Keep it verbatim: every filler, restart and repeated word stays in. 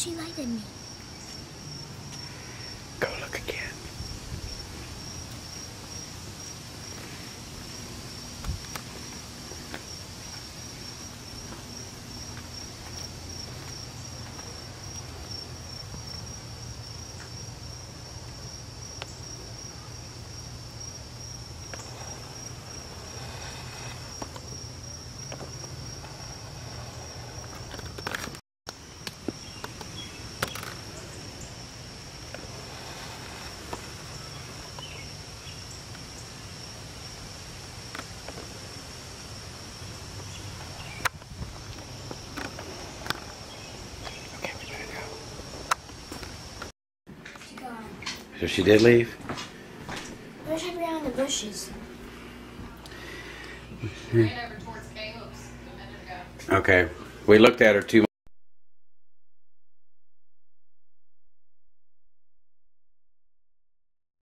She lied to me. Go look again. So she did leave? Where's her behind the bushes? Okay. We looked at her too much.